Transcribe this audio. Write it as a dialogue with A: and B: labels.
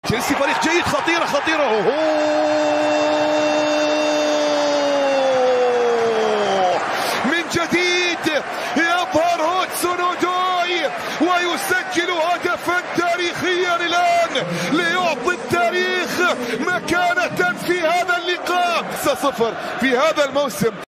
A: تشيلسي فريق جيد، خطيرة من جديد يظهر هودسون أودوي ويسجل هدفا تاريخيا الآن ليعطي التاريخ مكانة في هذا اللقاء. 5-0 في هذا الموسم.